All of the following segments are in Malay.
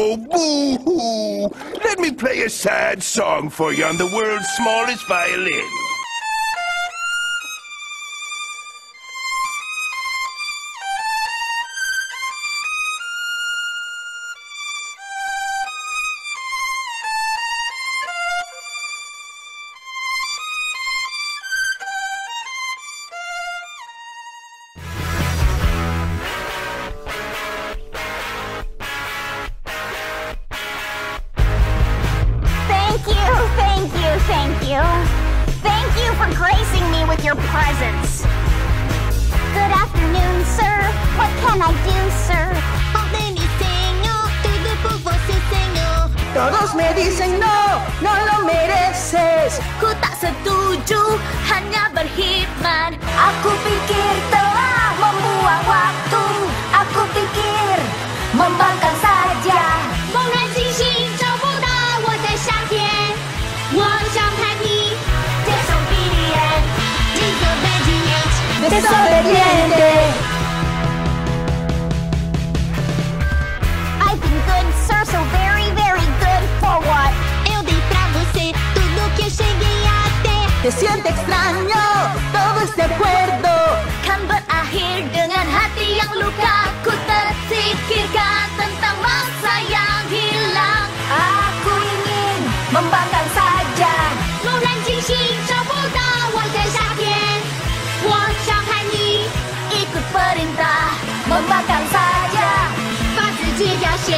Oh, boo-hoo! Let me play a sad song for you on the world's smallest violin. Thank you for gracing me with your presence. Good afternoon, sir. What can I do, sir? Todos me dicen no, no lo mereces. Ku tak setuju, hanya berkhidmat. Aku pikir telah membuang waktu. Aku pikir membangkang saja. 猛然惊醒，找不到我在夏天。我想看你 Disobedient, disobedient, Desobediente. I've been good, sir, so very, very good for what? Eu dei pra você tudo que eu cheguei até. Te siente extraño, todo es de acuerdo. Kan berakhir dengan hati yang luka. Ku terfikirkan tentang masa yang hilang. Aku ingin membangkang saja. 猛然惊醒，找不到我在夏天。我想看你 Ikut perintah, membangkang saja. 把自己表现。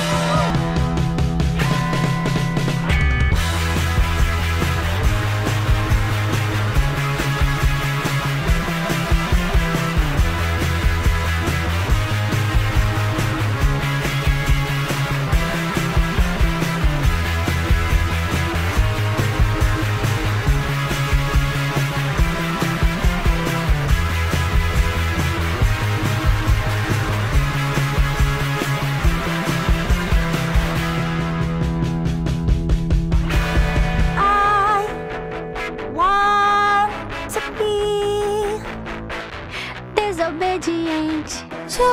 Disobedient. Yo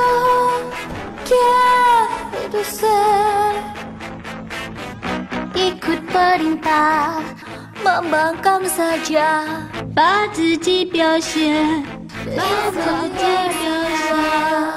quiero ser ikut perintah, membangkang saja, 把自己表现，把自己表现。